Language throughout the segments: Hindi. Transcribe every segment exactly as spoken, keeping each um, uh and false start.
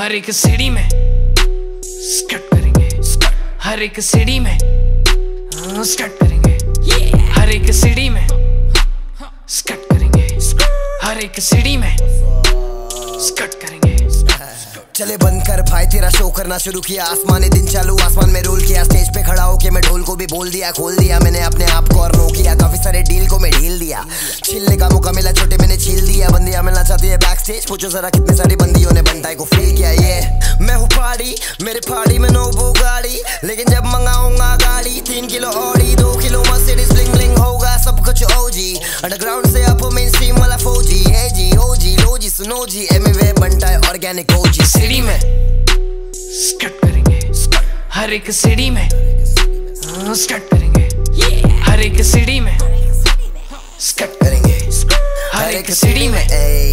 हर एक सीढ़ी में स्कट करेंगे, हर एक सीढ़ी में स्कट करेंगे, हर एक सीढ़ी में स्कट करेंगे, हर एक सीढ़ी में स्कट करेंगे। चले बंद कर भाई तेरा शो करना शुरू किया, आसमानी दिन चालू आसमान में रोल किया, स्टेज पे खड़ा होके मैं ढोल को भी बोल दिया, खोल दिया मैंने अपने आप को और नो किया, काफी सारे डील को मैं ढील दिया, छिलने का मौका मिला छोटे मैंने छील दिया, बंदियां मिलना चाहती है बैक स्टेज, पूछो जरा कितने सारी बंदियों ने बंटाई को फील किया। ये मैं हूँ पहाड़ी, मेरे पहाड़ी में नो वो गाड़ी, लेकिन जब मंगाऊंगा गाड़ी तीन किलो ऑडी, दो किलो मर्सिडीज ब्लिंग ब्लिंग होगा सब कुछ ओजी, अंडरग्राउंड से अप मेन स्ट्रीम वाला फौजी, ए जी ओजी लो जी सुनो जी, एमवे बंटाई ऑर्गेनिक ओजी। सीढ़ी में स्कट करेंगे, हर एक सीढ़ी में स्कट करेंगे, हर एक सीढ़ी में स्कट करेंगे, हर एक सीढ़ी में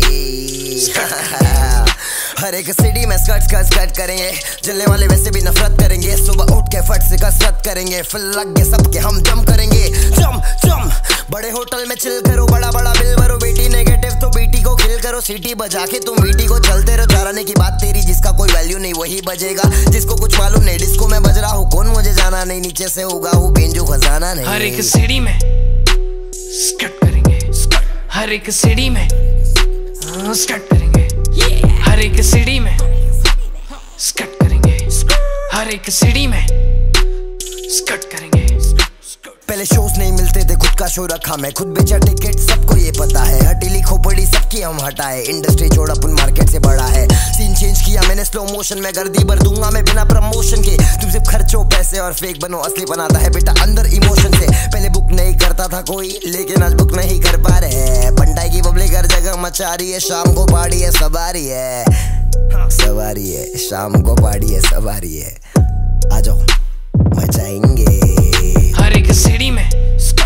हर एक सीढ़ी में स्कट स्कट स्कट करेंगे, जलने वाले वैसे भी नफरत करेंगे, सुबह उठ के फट से कसरत करेंगे, फिर लग गए सबके हम जम करेंगे, जम जम बड़े होटल में चिल करो, बड़ा बड़ा बिल भरो, बेटी नेगेटिव तो बेटी को किल करो, सीटी बजा के तुम बेटी को चलते रहो, चलाने की बात तेरी, जिसका कोई वैल्यू नहीं वही बजेगा, जिसको कुछ मालूम नहीं डिस्को में बज रहा हूँ, कौन मुझे जाना नहीं, नीचे से होगा हूँ बेंजो खजाना नहीं। हर एक सीढ़ी में स्कट करेंगे, हर एक सीढ़ी में स्कट करेंगे, हर एक सीढ़ी में स्कट करेंगे, हर एक सीढ़ी में स्कट करेंगे। पहले शोज नहीं मिलते थे, खुद का शो रखा मैं, खुद बेचा टिकट, सबको ये पता है, हटीली खोपड़ी सबकी हम हटाए, इंडस्ट्री छोड़ अपन मार्केट से बड़ा है, सीन चेंज किया मैंने स्लो मोशन में, गर्दी भर दूंगा मैं बिना प्रमोशन के, तुम सिर्फ खर्चो पैसे और फेक बनो, असली बनाता है बेटा अंदर इमोशन से, पहले बुक नहीं करता था कोई, लेकिन आज बुक नहीं कर पा रहे, बंटाई की पब्लिक हर जगह मचा रही है, शाम को पार्टी है सवारी है, सवारी है शाम को पार्टी है सवारी है, आ जाओ मचाएंगे। हर एक सीढ़ी में